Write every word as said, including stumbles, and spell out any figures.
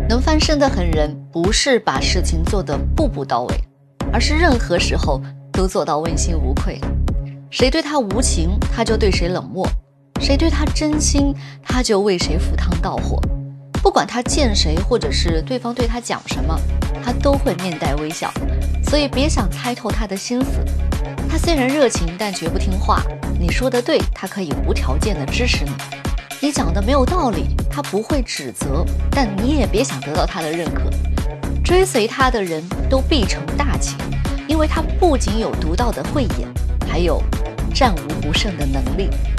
能翻身的狠人，不是把事情做得步步到位，而是任何时候都做到问心无愧。谁对他无情，他就对谁冷漠；谁对他真心，他就为谁赴汤蹈火。不管他见谁，或者是对方对他讲什么，他都会面带微笑。所以别想猜透他的心思。他虽然热情，但绝不听话。你说的对，他可以无条件的支持你；你讲的没有道理，他不会指责，但你也别想得到他的认可。追随他的人都必成大器，因为他不仅有独到的慧眼，还有战无不胜的能力。